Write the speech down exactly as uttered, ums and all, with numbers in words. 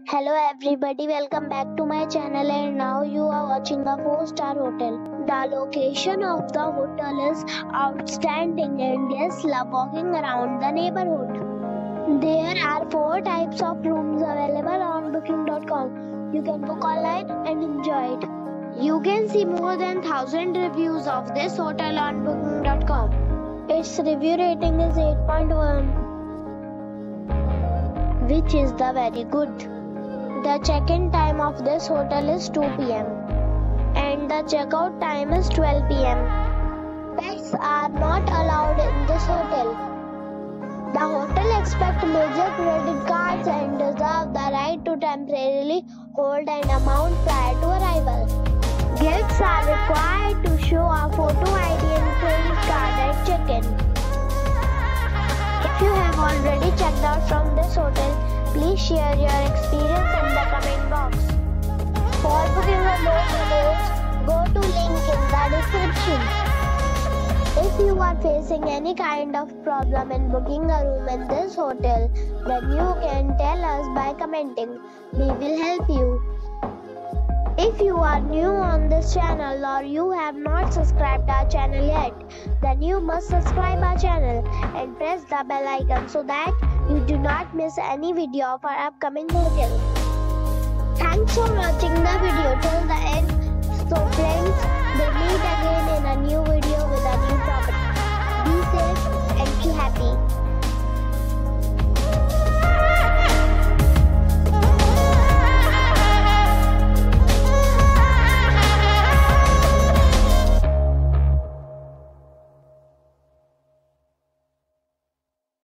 Hello everybody, welcome back to my channel, and now you are watching a four star hotel. The location of the hotel is outstanding and guests love walking around the neighborhood. There are four types of rooms available on booking dot com. You can book online and enjoy it. You can see more than one thousand reviews of this hotel on booking dot com. Its review rating is eight point one, which is the very good. The check-in time of this hotel is two p m and the check-out time is twelve p m Pets are not allowed in this hotel. The hotel accepts major credit cards and reserves the right to temporarily hold an amount prior to arrival. Guests are required to show a photo I D and credit card at check-in. If you have already checked out from this hotel, please share your experience in the comment box. For booking or more details, go to link in the description. If you are facing any kind of problem in booking a room in this hotel, then you can tell us by commenting. We will help you. If you are new on this channel or you have not subscribed our channel yet, then you must subscribe our channel and press the bell icon so that you do not miss any video of our upcoming hotel. Thanks for watching the video till the end. So friends, we'll meet again in a new video with a new property. Be safe and be happy.